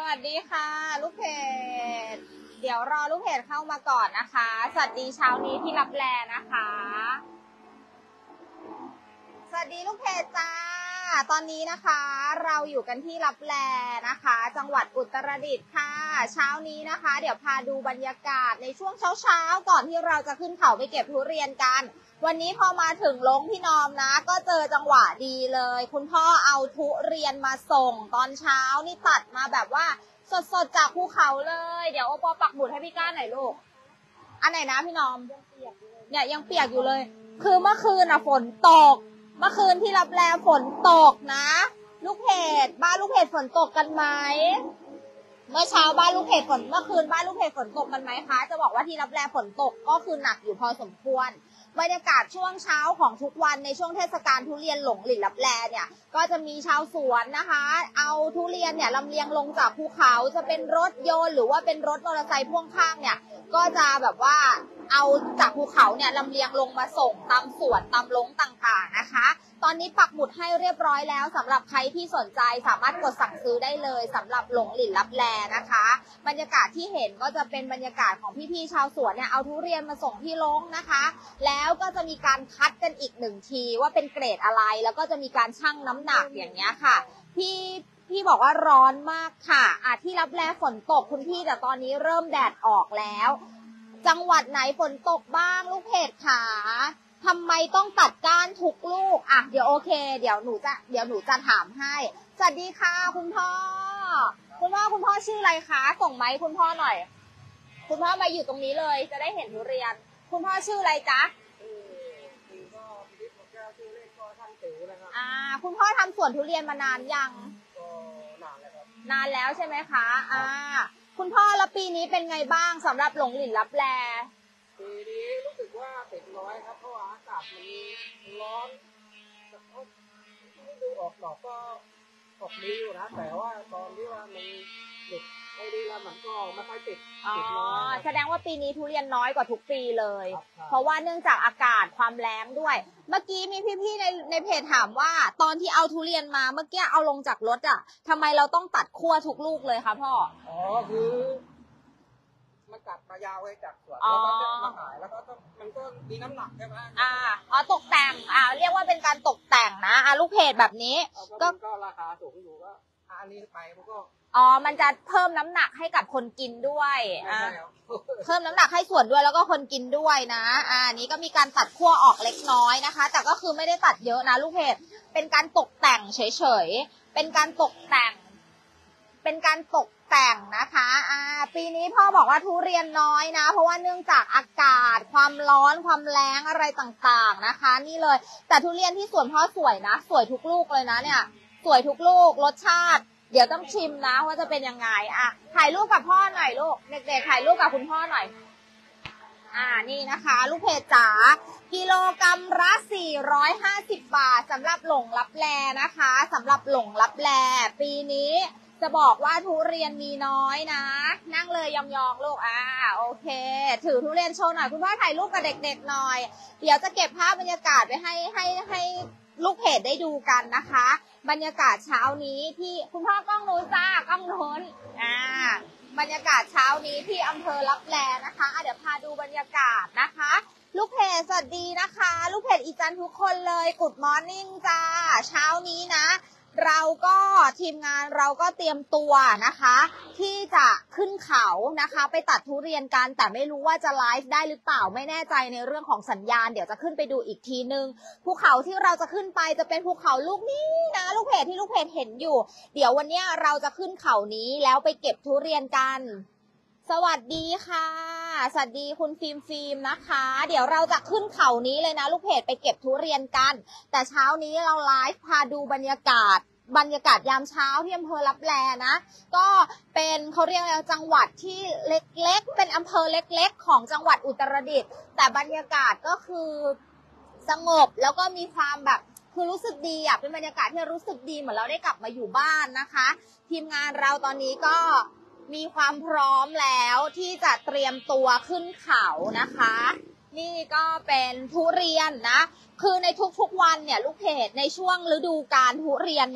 วัสดีค่ะลูกเพจเดี๋ยวรอลูกเพจเข้ามาก่อนนะคะสวัสดีเช้านี้ที่รับแลนะคะสวัสดีลูกเพจจ้าตอนนี้นะคะเราอยู่กันที่รับแลนะคะจังหวัดอุตรดิตถ์ค่ะเช้านี้นะคะเดี๋ยวพาดูบรรยากาศในช่วงเช้าก่อนที่เราจะขึ้นเขาไปเก็บทุเรียนกันวันนี้พอมาถึงลงพี่นอมนะก็เจอจังหวะดีเลยคุณพ่อเอาทุเรียนมาส่งตอนเช้านี่ตัดมาแบบว่าสดจากภูเขาเลยเดี๋ยวโอปอปักหมุดให้พี่ก้านหน่อยลูกอันไหนนะพี่นอมเนี่ยยังเปียกอยู่เลยคือเมื่อคืนฝนตกเมื่อคืนที่รับแลฝนตกนะลูกเพจบ้านลูกเพจฝนตกกันไหมเมื่อเช้าบ้านลูกเพจฝนเมื่อคืนบ้านลูกเพจฝนตกกันไหมคะจะบอกว่าที่รับแลฝนตกก็คือหนักอยู่พอสมควรบรรยากาศช่วงเช้าของทุกวันในช่วงเทศกาลทุเรียนหลงหลินรับแลเนี่ยก็จะมีชาวสวนนะคะเอาทุเรียนเนี่ยลำเลียงลงจากภูเขาจะเป็นรถยนต์หรือว่าเป็นรถมอเตอร์ไซค์พ่วงข้างเนี่ยก็จะแบบว่าเอาจากภูเขาเนี่ยลำเลียงลงมาส่งตามสวนตามลงต่างๆนะคะตอนนี้ปักหมุดให้เรียบร้อยแล้วสำหรับใครที่สนใจสามารถกดสั่งซื้อได้เลยสำหรับหลงหลินรับแลนะคะบรรยากาศที่เห็นก็จะเป็นบรรยากาศของพี่ๆชาวสวนเนี่ยเอาทุเรียนมาส่งที่ลงนะคะแล้วก็จะมีการคัดกันอีก1ทีว่าเป็นเกรดอะไรแล้วก็จะมีการชั่งน้ำหนักอย่างเงี้ยค่ะพี่บอกว่าร้อนมากค่ะที่รับแลฝนตกคุณพี่แต่ตอนนี้เริ่มแดดออกแล้วจังหวัดไหนฝนตกบ้างลูกเพจขาทำไมต้องตัดก้านทุกลูกเดี๋ยวโอเคเดี๋ยวหนูจะถามให้สวัสดีค่ะคุณพ่อชื่ออะไรคะส่งไมค์คุณพ่อหน่อยคุณพ่อมาอยู่ตรงนี้เลยจะได้เห็นทุเรียนคุณพ่อชื่ออะไรจ๊ะคุณพ่อทำสวนทุเรียนมานานยังนานแล้วใช่ไหมคะคุณพ่อแล้วปีนี้เป็นไงบ้างสำหรับหลงหลินรับแลปีนี้รู้สึกว่าติดน้อยครับเพราะว่าอากาศมันร้อนที่ดูออกดอกก็ออกดีอยู่นะแต่ว่าตอนที่ว่ามันหยุดไม่ดีแล้วมันก็ไม่ค่อยติดน้อยแสดงว่าปีนี้ทุเรียนน้อยกว่าทุกปีเลยเพราะว่าเนื่องจากอากาศความแล้งด้วยเมื่อกี้มีพี่ๆในเพจถามว่าตอนที่เอาทุเรียนมาเมื่อกี้เอาลงจากรถทำไมเราต้องตัดขั้วทุกลูกเลยคะพ่อคือมันตัดมายาวไว้จากสวนแล้วก็จะมาขายแล้วก็มันก็มีน้ำหนักใช่ไหมตกแต่งเรียกว่าเป็นการตกแต่งนะลูกเพจแบบนี้ก็ราคาสูงอยู่ก็อันนี้ไปมันก็มันจะเพิ่มน้ำหนักให้กับคนกินด้วยเพิ่มน้ำหนักให้ส่วนด้วยแล้วก็คนกินด้วยนะนี้ก็มีการตัดขั้วออกเล็กน้อยนะคะแต่ก็คือไม่ได้ตัดเยอะนะลูกเพจเป็นการตกแต่งเฉยๆเป็นการตกแต่งนะคะปีนี้พ่อบอกว่าทุเรียนน้อยนะเพราะว่าเนื่องจากอากาศความร้อนความแล้งอะไรต่างๆนะคะนี่เลยแต่ทุเรียนที่สวนพ่อสวยนะสวยทุกลูกเลยนะเนี่ยสวยทุกลูกรสชาติเดี๋ยวต้องชิมนะว่าจะเป็นยังไงถ่ายรูปกับพ่อหน่อยลูกเด็กๆถ่ายรูปกับคุณพ่อหน่อยนี่นะคะลูกเพจจ๋ากิโลกรัมละ450 บาทสำหรับหลงรับแลนะคะสำหรับหลงรับแลปีนี้จะบอกว่าทุเรียนมีน้อยนะนั่งเลยยองๆลูกโอเคถือทุเรียนโชว์หน่อยคุณพ่อถ่ายรูปกับเด็กๆหน่อยเดี๋ยวจะเก็บภาพบรรยากาศไว้ให้ลูกเพจได้ดูกันนะคะบรรยากาศเช้านี้ที่คุณพ่อกล้องนู้นจ้ากล้องนู้นบรรยากาศเช้านี้ที่อำเภอรับแลนะคะเดี๋ยวพาดูบรรยากาศนะคะลูกเพจสวัสดีนะคะลูกเพจอีจันทุกคนเลยGood Morningจ้าเช้านี้นะเราก็ทีมงานเราก็เตรียมตัวนะคะที่จะขึ้นเขานะคะไปตัดทุเรียนกันแต่ไม่รู้ว่าจะไลฟ์ได้หรือเปล่าไม่แน่ใจในเรื่องของสัญญาณเดี๋ยวจะขึ้นไปดูอีกทีนึงภูเขาที่เราจะขึ้นไปจะเป็นภูเขาลูกนี้นะลูกเพจที่ลูกเพจเห็นอยู่เดี๋ยววันนี้เราจะขึ้นเขานี้แล้วไปเก็บทุเรียนกันสวัสดีค่ะสวัสดีคุณฟิล์มนะคะเดี๋ยวเราจะขึ้นเขานี้เลยนะลูกเพจไปเก็บทุเรียนกันแต่เช้านี้เราไลฟ์พาดูบรรยากาศยามเช้าที่อำเภอรับแลนะก็เป็นเขาเรียกอะไรจังหวัดที่เล็กๆเป็นอำเภอเล็กๆของจังหวัดอุตรดิตถ์แต่บรรยากาศก็คือสงบแล้วก็มีความแบบคือรู้สึกดีเป็นบรรยากาศที่รู้สึกดีเหมือนเราได้กลับมาอยู่บ้านนะคะทีมงานเราตอนนี้ก็มีความพร้อมแล้วที่จะเตรียมตัวขึ้นเขานะคะนี่ก็เป็นทุเรียนนะคือในทุกๆวันเนี่ยลูกเพจในช่วงฤดูกาลทุเรียนเนี่ย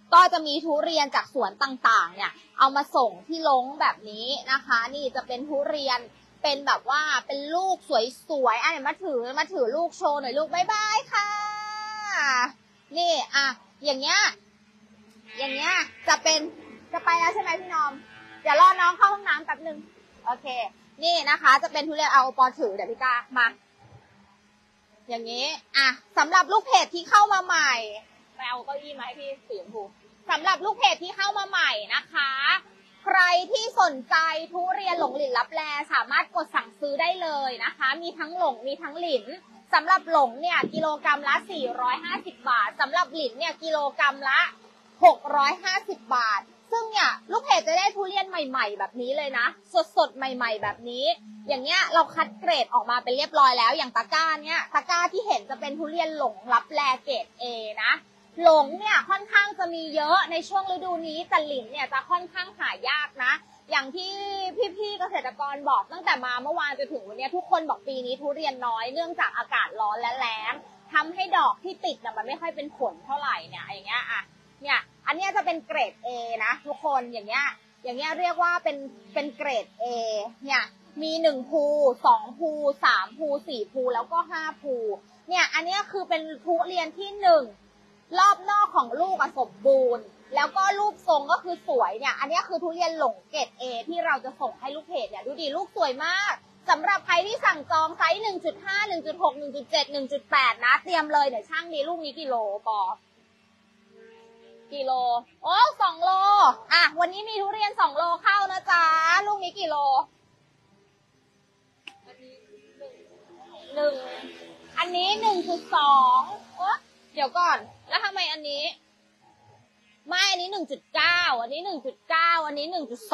ก็จะมีทุเรียนจากสวนต่างๆเนี่ยเอามาส่งที่ลงแบบนี้นะคะนี่จะเป็นทุเรียนเป็นแบบว่าเป็นลูกสวยๆอ่ะเดี๋ยวมาถือลูกโชว์หน่อยลูกบ๊ายบายค่ะนี่อ่ะอย่างเงี้ยจะไปแล้วใช่ไหมพี่นอมเดี๋ยวรอน้องเข้าห้องน้ำแป๊บนึงโอเคนี่นะคะจะเป็นทุเรียนเอาปอถือเดี๋ยวพี่กามาอย่างนี้อ่ะสำหรับลูกเพจที่เข้ามาใหม่ไปเอาเก้าอี้มาให้พี่สีชมพูสำหรับลูกเพจที่เข้ามาใหม่นะคะใครที่สนใจทุเรียนหลงหลินลับแลสามารถกดสั่งซื้อได้เลยนะคะมีทั้งหลงมีทั้งหลินสำหรับหลงเนี่ยกิโลกรัมละ450 บาทสำหรับหลินเนี่ยกิโลกรัมละ650 บาทซึ่งเนี่ยลูกเพจจะได้ทุเรียนใหม่ๆแบบนี้เลยนะสดๆใหม่ๆแบบนี้อย่างเงี้ยเราคัดเกรดออกมาเป็นเรียบร้อยแล้วอย่างตะกร้าเนี่ยตะกร้าที่เห็นจะเป็นทุเรียนหลงลับแลเกรด A นะหลงเนี่ยค่อนข้างจะมีเยอะในช่วงฤดูนี้แต่หลินเนี่ยจะค่อนข้างหายากนะอย่างที่พี่ๆเกษตรกรบอกตั้งแต่มาเมื่อวานจนถึงวันนี้ทุกคนบอกปีนี้ทุเรียนน้อยเนื่องจากอากาศร้อนและแล้งทำให้ดอกที่ติดมันไม่ค่อยเป็นผลเท่าไหร่เนี่ยอย่างเงี้ยอ่ะเนี่ยอันเนี้ยจะเป็นเกรด A นะทุกคนอย่างเงี้ยเรียกว่าเป็นเกรด A เนี่ยมี1ภู2ภู3ภู4ภูแล้วก็5ภูเนี่ยอันเนี้ยคือเป็นทุเรียนที่1รอบนอกของลูกสมบูรณ์แล้วก็รูปทรงก็คือสวยเนี่ยอันนี้คือทุเรียนหลงเกรด A ที่เราจะส่งให้ลูกเพจเนี่ยดูดิลูกสวยมากสำหรับใครที่สั่งจองไซส์ 1.5 1.6 1.7 1.8 นะเตรียมเลยเดี๋ยวช่างดีลูกนี้กิโลปอกิโลโอ้2 โลอ่ะวันนี้มีทุเรียน2 โลเข้านะจ๊ะลูกนี้กี่โลอันนี้ 1.2 โอ๊ะเดี๋ยวก่อนแล้วทำไมอันนี้ไม่อันนี้ 1.9 อันนี้ 1.9 อันนี้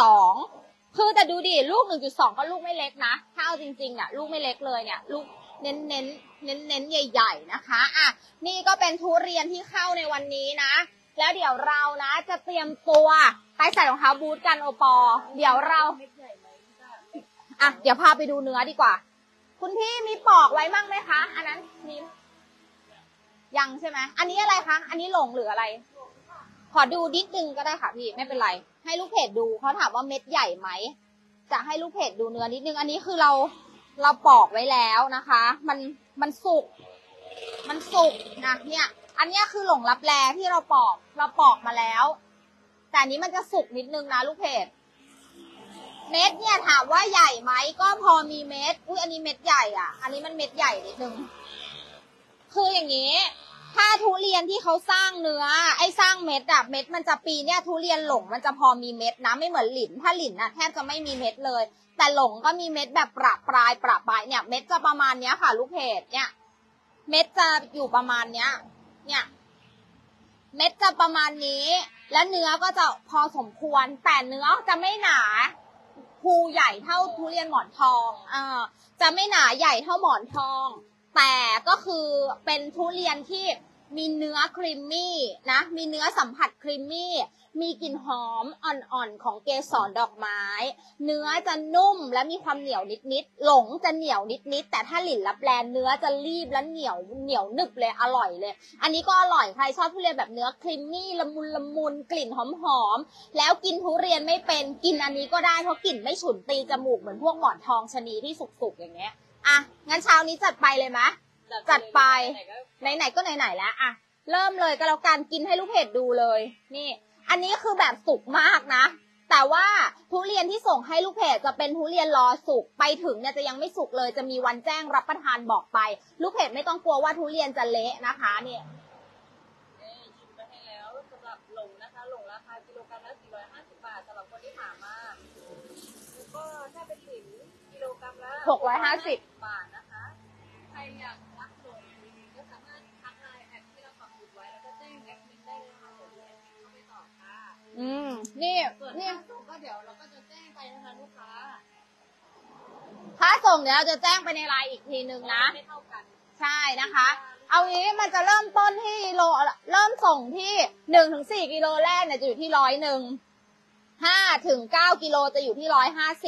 1.2 คือแต่ดูดิลูก 1.2 ก็ลูกไม่เล็กนะถ้าเอาจริงๆเนี่ยลูกไม่เล็กเลยเนี่ยลูกเน้นใหญ่ๆนะคะอ่ะนี่ก็เป็นทุเรียนที่เข้าในวันนี้นะแล้วเดี๋ยวเรานะจะเตรียมตัวไปใส่รองเท้าบูทกันโอปอเดี๋ยวเราอ่ะเดี๋ยวพาไปดูเนื้อดีกว่าคุณพี่มีปอกไว้มั่งไหมคะอันนั้นมียังใช่ไหมอันนี้อะไรคะอันนี้หลงหรืออะไรขอดูนิดนึงก็ได้ค่ะพี่ไม่เป็นไรให้ลูกเพจดูเขาถามว่าเม็ดใหญ่ไหมจะให้ลูกเพจดูเนื้อนิดนึงอันนี้คือเราปอกไว้แล้วนะคะมันสุกนะเนี่ยอันนี้คือหลงลับแลที่เราปอกมาแล้วแต่อันนี้มันจะสุกนิดนึงนะลูกเพจเม็ดเนี่ยถามว่าใหญ่ไหมก็พอมีเม็ดอุ้ยอันนี้เม็ดใหญ่อ่ะอันนี้มันเม็ดใหญ่นิดนึงคืออย่างนี้ถ้าทุเรียนที่เขาสร้างเนื้อสร้างเม็ดอะเม็ดมันจะปีเนี่ยทุเรียนหลงมันจะพอมีเม็ดนะไม่เหมือนหลินถ้าหลินนะแทบจะไม่มีเม็ดเลยแต่หลงก็มีเม็ดแบบประปรายเนี่ยเม็ดจะประมาณเนี้ยค่ะลูกเพจเนี่ยเม็ดจะอยู่ประมาณเนี้ยเนี่ยเม็ดจะประมาณนี้และเนื้อก็จะพอสมควรแต่เนื้อจะไม่หนาภูใหญ่เท่าทุเรียนหมอนทองจะไม่หนาใหญ่เท่าหมอนทองแต่ก็คือเป็นทุเรียนที่มีเนื้อครีมมี่นะมีเนื้อสัมผัสครีมมี่มีกลิ่นหอมอ่อนๆของเกสรดอกไม้เนื้อจะนุ่มและมีความเหนียวนิดๆหลงจะเหนียวนิดๆแต่ถ้าหลินลับแลเนื้อจะรีบและเหนียวนึบเลยอร่อยเลยอันนี้ก็อร่อยใครชอบทุเรียนแบบเนื้อครีมมี่ละมุนกลิ่นหอมแล้วกินทุเรียนไม่เป็นกินอันนี้ก็ได้เพราะกลิ่นไม่ฉุนตีจมูกเหมือนพวกหมอนทองชะนีที่สุกๆอย่างเงี้ยอ่ะงั้นเช้านี้จัดไปเลยไหมจัดไปไหนๆก็ไหนๆแล้วอ่ะเริ่มเลยก็แล้วกันกินให้ลูกเพจดูเลยนี่อันนี้คือแบบสุกมากนะแต่ว่าทุเรียนที่ส่งให้ลูกเพจจะเป็นทุเรียนรอสุกไปถึงเนี่ยจะยังไม่สุกเลยจะมีวันแจ้งรับประทานบอกไปลูกเพจไม่ต้องกลัวว่าทุเรียนจะเละนะคะเนี่ยชิมไปให้แล้วสำหรับหลงนะคะหลงราคากิโลกรัมละ450 บาทสำหรับคนที่ถามมาแล้วก็ถ้าเป็นหลินกิโลกรัมละ 650 บาทนะคะใครอยากรักหลงก็สามารถทักไลน์แอดที่เราปักหมุดไว้แล้วก็แจ้งแอดมินได้เลยค่ะเดี๋ยวแอดมินเข้าไปตอบค่ะนี่ก็เดี๋ยวเราก็จะแจ้งไปนะคะลูกค้าถ้าส่งเดี๋ยวเราจะแจ้งไปในไลน์อีกทีนึงนะไม่เท่ากันใช่นะคะเอางี้มันจะเริ่มต้นที่เริ่มส่งที่ 1-4 กิโลแรกเนี่ยจะอยู่ที่101 5-9 กิโลจะอยู่ที่150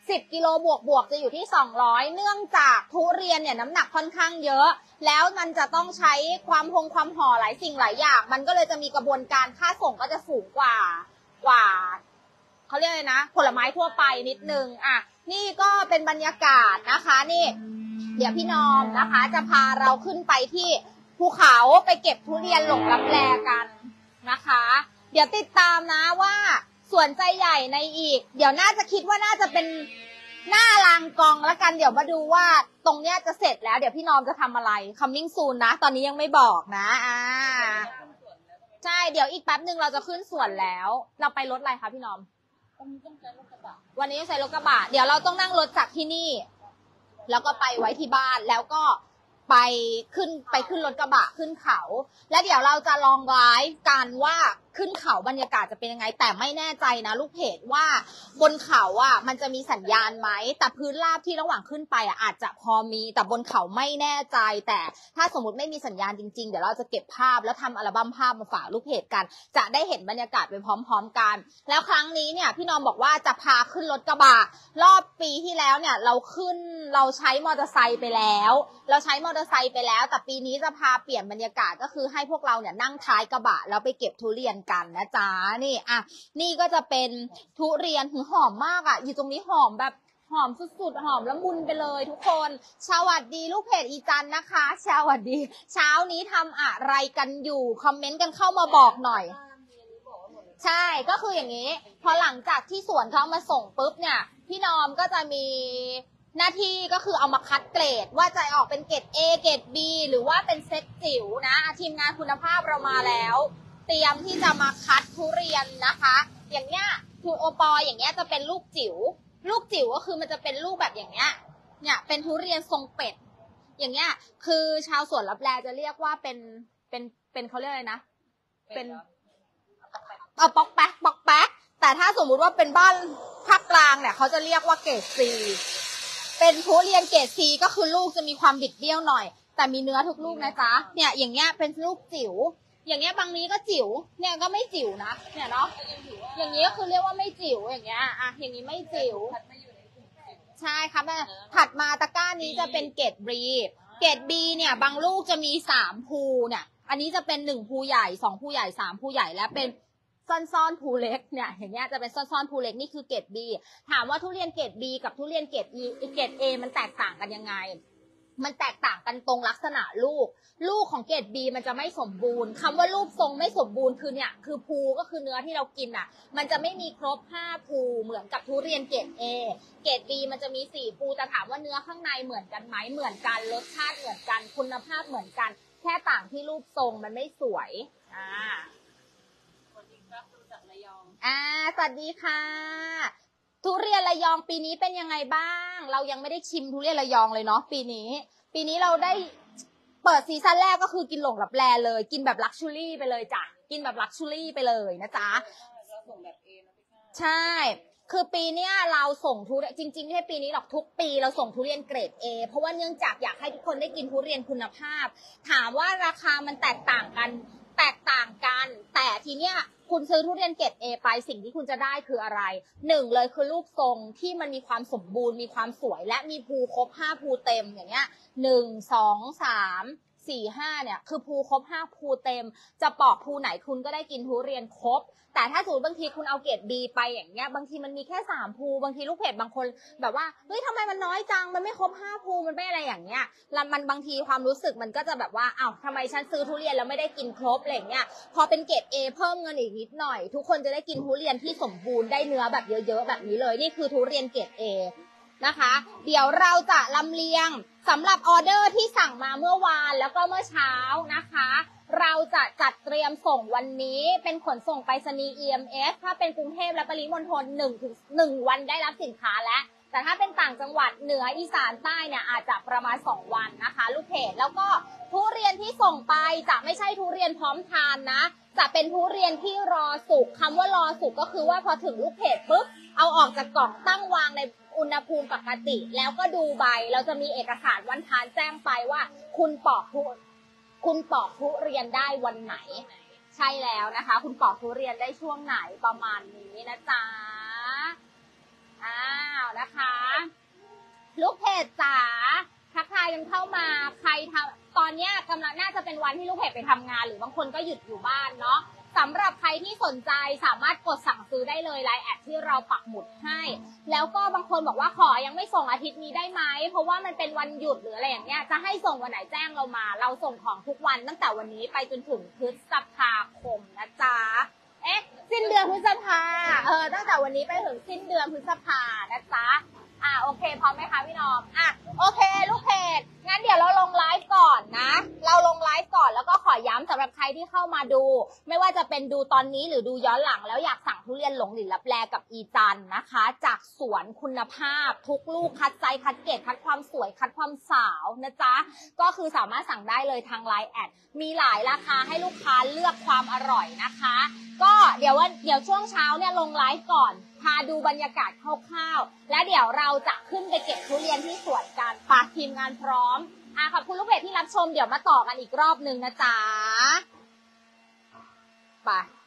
10 กิโลบวกจะอยู่ที่200เนื่องจากทุเรียนเนี่ยน้ำหนักค่อนข้างเยอะแล้วมันจะต้องใช้ความห่อหลายสิ่งหลายอย่างมันก็เลยจะมีกระบวนการค่าส่งก็จะสูงกว่าเขาเรียกอะไรนะผลไม้ทั่วไปนิดนึงอ่ะนี่ก็เป็นบรรยากาศนะคะนี่เดี๋ยวพี่นอมนะคะจะพาเราขึ้นไปที่ภูเขาไปเก็บทุเรียนหลงลับแลกันนะคะเดี๋ยวติดตามนะว่าสวนใจใหญ่ในอีกเดี๋ยวน่าจะคิดว่าน่าจะเป็นหน้าลางกองแล้วกันเดี๋ยวมาดูว่าตรงเนี้ยจะเสร็จแล้วเดี๋ยวพี่นอมจะทำอะไร coming soon นะตอนนี้ยังไม่บอกนะใช่เดี๋ยวอีกแป๊บนึงเราจะขึ้นสวนแล้วเราไปรถอะไรคะพี่นอมวันนี้ต้องใช้รถกระบะเดี๋ยวเราต้องนั่งรถจากที่นี่แล้วก็ไปไว้ที่บ้านแล้วก็ไปขึ้นรถกระบะขึ้นเขาแล้วเดี๋ยวเราจะลองไลฟ์กันว่าขึ้นเขาบรรยากาศจะเป็นยังไงแต่ไม่แน่ใจนะลูกเพจว่าบนเขาอ่ะมันจะมีสัญญาณไหมแต่พื้นราบที่ระหว่างขึ้นไปอ่ะอาจจะพอมีแต่บนเขาไม่แน่ใจแต่ถ้าสมมติไม่มีสัญญาณจริงๆเดี๋ยวเราจะเก็บภาพแล้วทำอัลบั้มภาพมาฝากลูกเพจกันจะได้เห็นบรรยากาศไปพร้อมๆกันแล้วครั้งนี้เนี่ยพี่นอมบอกว่าจะพาขึ้นรถกระบะรอบปีที่แล้วเนี่ยเราใช้มอเตอร์ไซค์ไปแล้วแต่ปีนี้จะพาเปลี่ยนบรรยากาศก็คือให้พวกเราเนี่ยนั่งท้ายกระบะแล้วไปเก็บทุเรียนกันนะจ๊ะนี่อ่ะนี่ก็จะเป็นทุเรียนหอมมากอ่ะอยู่ตรงนี้หอมแบบหอมสุดๆหอมละมุนไปเลยทุกคนสวัสดีลูกเพจอีจันนะคะสวัสดีเช้านี้ทำอะไรกันอยู่คอมเมนต์กันเข้ามาบอกหน่อยใช่ก็คืออย่างนี้พอหลังจากที่สวนเขามาส่งปุ๊บเนี่ยพี่นอมก็จะมีหน้าที่ก็คือเอามาคัดเกรดว่าจะออกเป็นเกรด A เกรด B หรือว่าเป็นเซตจิ๋วนะทีมงานคุณภาพเรามาแล้วเตรียมที่จะมาคัดทุเรียนนะคะอย่างเงี้ยทูโอปออย่างเงี้ยจะเป็นลูกจิ๋วก็คือมันจะเป็นลูกแบบอย่างเงี้ยเนี่ยเป็นทุเรียนทรงเป็ดอย่างเงี้ยคือชาวสวนลับแลจะเรียกว่าเป็นเขาเรียกอะไรนะเป็นปอกแป๊กแต่ถ้าสมมุติว่าเป็นบ้านภาคกลางเนี่ยเขาจะเรียกว่าเกรด C เป็นทุเรียนเกรด C ก็คือลูกจะมีความบิดเบี้ยวหน่อยแต่มีเนื้อทุกลูกนะจ๊ะเนี่ยอย่างเงี้ยเป็นลูกจิ๋วอย่างเงี้ยบางนี้ก็จิ๋วเนี่ยก็ไม่จิ๋วนะเนี่ยเนาะอย่างนี้ก็คือเรียกว่าไม่จิ๋วอย่างเงี้ยอ่ะอย่างนี้ไม่จิ๋วใช่ครับถัดมาตะกร้านี้จะเป็นเกรด B เนี่ยบางลูกจะมี3ภูเนี่ยอันนี้จะเป็น1ภูใหญ่2ภูใหญ่3ภูใหญ่และเป็นซ่อนภูเล็กเนี่ยอย่างเงี้ยจะเป็นซ่อนภูเล็กนี่คือเกรด B ถามว่าทุเรียนเกรด B กับทุเรียนเกรด เกรด A มันแตกต่างกันยังไงมันแตกต่างกันตรงลักษณะลูกของเกรด B มันจะไม่สมบูรณ์คำว่ารูปทรงไม่สมบูรณ์คือเนี่ยคือภูก็คือเนื้อที่เรากินอ่ะมันจะไม่มีครบ5ภูเหมือนกับทุเรียนเกรด A เกรด B มันจะมี4ภูแต่ถามว่าเนื้อข้างในเหมือนกันไหมเหมือนกันรสชาติเหมือนกันคุณภาพเหมือนกันแค่ต่างที่รูปทรงมันไม่สวยสวัสดีครับดูจากระยองสวัสดีค่ะทุเรียนระยองปีนี้เป็นยังไงบ้างเรายังไม่ได้ชิมทุเรียนระยองเลยเนาะปีนี้เราได้เปิดซีซั่นแรกก็คือกินหลงลับแลเลยกินแบบลักชัวรี่ไปเลยจ้ะกินแบบลักชัวรี่ไปเลยนะจ๊ะเราส่งแบบ A นะพี่ค่ะใช่คือปีเนี้ยเราส่งทุเรียนจริงๆไม่ใช่ปีนี้หรอกทุกปีเราส่งทุเรียนเกรด A เพราะว่าเนื่องจากอยากให้ทุกคนได้กินทุเรียนคุณภาพถามว่าราคามันแตกต่างกันแต่ทีเนี้ยคุณซื้อทุเรียนเกรด A ไปสิ่งที่คุณจะได้คืออะไร1เลยคือรูปทรงที่มันมีความสมบูรณ์มีความสวยและมีภูครบ5ภูเต็มอย่างเงี้ย1 2 3 4 5เนี่ยคือภูครบ5ภูเต็มจะปอกภูไหนคุณก็ได้กินทุเรียนครบแต่ถ้าสมมติบางทีคุณเอาเกรด B ไปอย่างเงี้ยบางทีมันมีแค่3ภูบางทีลูกเพจบางคนแบบว่าเฮ้ยทำไมมันน้อยจังมันไม่ครบ5ภูมันไม่อะไรอย่างเงี้ยแล้วมันบางทีความรู้สึกมันก็จะแบบว่าอ้าวทำไมฉันซื้อทุเรียนแล้วไม่ได้กินครบอะไรเงี้ยพอเป็นเกรด A เพิ่มเงินอีกนิดหน่อยทุกคนจะได้กินทุเรียนที่สมบูรณ์ได้เนื้อแบบเยอะๆแบบนี้เลยนี่คือทุเรียนเกรด Aนะคะเดี๋ยวเราจะลำเลียงสำหรับออเดอร์ที่สั่งมาเมื่อวานแล้วก็เมื่อเช้านะคะเราจะจัดเตรียมส่งวันนี้เป็นขนส่งไปรษณีย์ EMS ถ้าเป็นกรุงเทพและปริมณฑล1 วันได้รับสินค้าแล้วแต่ถ้าเป็นต่างจังหวัดเหนืออีสานใต้เนี่ยอาจจะประมาณ2 วันนะคะลูกเพจแล้วก็ทุเรียนที่ส่งไปจะไม่ใช่ทุเรียนพร้อมทานนะจะเป็นทุเรียนที่รอสุกคำว่ารอสุกก็คือว่าพอถึงลูกเพจปุ๊บเอาออกจากกล่องตั้งวางในอุณหภูมิปกติแล้วก็ดูใบเราจะมีเอกสารวันทานแจ้งไปว่าคุณปอกทุเรียนได้วันไหนใช่แล้วนะคะคุณปอกทุเรียนได้ช่วงไหนประมาณนี้นะจ๊ะอ้าวนะคะลูกเพจจ๋าทักทายกันเข้ามาใครทำตอนนี้กำลังน่าจะเป็นวันที่ลูกเพจไปทำงานหรือบางคนก็หยุดอยู่บ้านเนาะสำหรับใครที่สนใจสามารถกดสั่งซื้อได้เลยไลน์แอดที่เราปักหมุดให้แล้วก็บางคนบอกว่าขอยังไม่ส่งอาทิตย์นี้ได้ไหมเพราะว่ามันเป็นวันหยุดหรืออะไรอย่างเงี้ยจะให้ส่งวันไหนแจ้งเรามาเราส่งของทุกวันตั้งแต่วันนี้ไปจนถึงพฤษภาคมนะจ๊ะสิ้นเดือนพฤษภาตั้งแต่วันนี้ไปถึงสิ้นเดือนพฤษภานะจ๊ะโอเคพร้อมไหมคะพี่น้องโอเคลูกเพจงั้นเดี๋ยวเราลงไลฟ์ก่อนนะเราลงไลฟ์ก่อนแล้วก็ขอย้ำสำหรับใครที่เข้ามาดูไม่ว่าจะเป็นดูตอนนี้หรือดูย้อนหลังแล้วอยากสั่งทุเรียนหลงหลินลับแลกับอีจันนะคะจากสวนคุณภาพทุกลูกคัดไซส์คัดเกรดคัดความสวยคัดความสาวนะจ๊ะก็คือสามารถสั่งได้เลยทางไลน์แอดมีหลายราคาให้ลูกค้าเลือกความอร่อยนะคะก็เดี๋ยวช่วงเช้าเนี่ยลงไลฟ์ก่อนพาดูบรรยากาศคร่าวๆและเดี๋ยวเราจะขึ้นไปเก็บทุเรียนที่สวนกันฝากทีมงานพร้อมขอบคุณลูกเพจที่รับชมเดี๋ยวมาต่อกันอีกรอบนึงนะจ๊ะไป